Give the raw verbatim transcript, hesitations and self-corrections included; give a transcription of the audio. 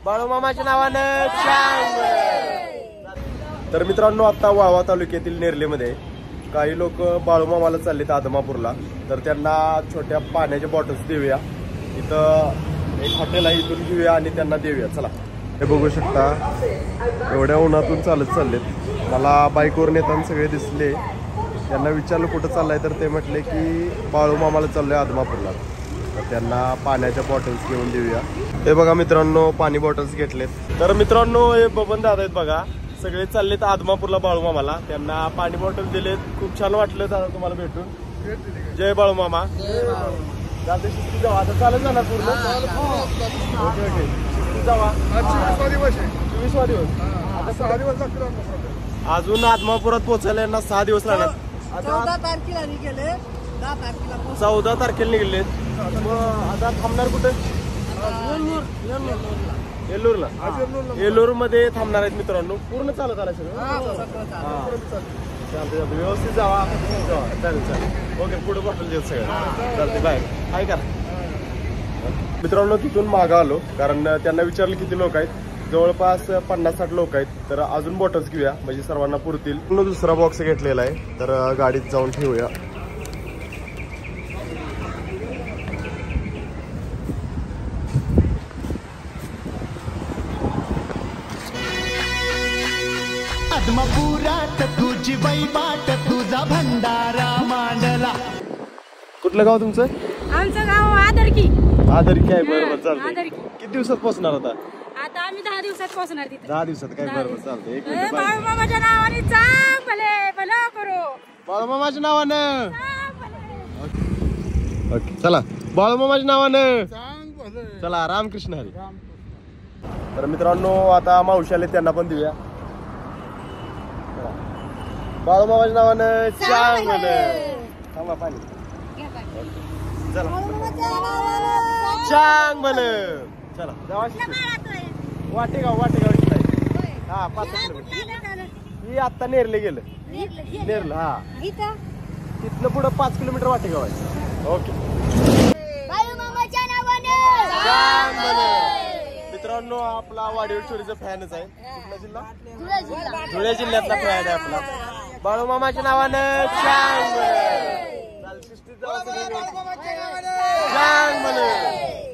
बाळूमामाच्या नावानं चांग भलं। तर मित्रांनो आता वाळवा तालुक्यातील नेरलेमध्ये काही लोक बाळूमामाला चाललेत आदमापूरला, तर त्यांना छोट्या पाण्याच्या बॉटल्स देऊया। इथं एक हॉटेल आहे, इथून घेऊया आणि त्यांना देऊया। चला, हे बघू शकता एवढ्या उन्हातून चालत चाललेत। मला बाईकवर नेताना सगळे दिसले, त्यांना विचारलं कुठं चाललंय तर ते म्हटले की बाळूमामाला चाललोय आदमापूरला, तर त्यांना पाण्याच्या बॉटल्स घेऊन देऊया। हे बघा मित्रांनो, पाणी बॉटल्स घेतलेत। तर मित्रांनो हे बबन दादा आहेत बघा, सगळे चाललेत आदमापूरला बाळूमामाला, त्यांना पाणी बॉटल दिलेत। खूप छान वाटलं दादा तुम्हाला भेटून। जय बाळूमामा। दादा शिस्ती जावा, आता चालत जाणार पूर्ण? ओके ओके, शिस्ती जावा। चोवीसवा दिवस, आता सहा दिवस लागतील अजून आदमापुरात पोहोचायला यांना सहा दिवस लागणार। चौदा तारखेला निघाले, दहा तारखेला चौदा तारखेला निघले, मग आता थांबणार कुठे? येल्लोरला। येल्लोर मध्ये थांबणार आहेत मित्रांनो। पूर्ण चालत आला सगळं? चालते, व्यवस्थित जावा। चालेल चालेल, ओके, पुढे बॉटल देत सगळं चालते, बाय। काय करा मित्रांनो, तिथून मागं आलो कारण त्यांना विचारलं किती लोक आहेत, जवळपास पन्नास साठ लोक आहेत, तर अजून बॉटल्स घेऊया म्हणजे सर्वांना पुरतील। दुसरा बॉक्स घेतलेला आहे, तर गाडीत जाऊन ठेवूया। आदमापुरात तुझी वैबाट, तुझा भंडारा मांडला। कुठलं गाव तुमचं? आमचं गाव आदरकी। आदरकी आहे, बरोबर, चालतंय। किती दिवसात पोहोचणार आता? आता आम्ही दहा दिवसात पोहोचणार तिथे। दहा दिवसात काय? बरोबर, चालतंय। एक मिनिट, बाळूमामाच्या नावाने चांग भले भलं करू। बाळूमामाच्या नावानं ओके, चला बाळूमामाच्या नावानं चला। रामकृष्ण हरी। तर मित्रांनो आता मावशी आले, त्यांना पण देऊया। बाळूमामाच्या नावानं चांग भलं। थांबा, पाणी चला, चांग भलं। चला जावा, वाटेगाव वाटेगाव हा, पाच किलोमीटर। ही आता नेरले गेलं, नेरलं हा, तिथनं पुढं पाच किलोमीटर वाटेगाव आहे। ओके, मित्रांनो आपला वाडीवर चोरीचा फॅनच आहे। कुठला जिल्हा? धुळे जिल्ह्यातला फॅन आहे आपला। बाळूमामाच्या नावानं चांग भलं। चांग भलं।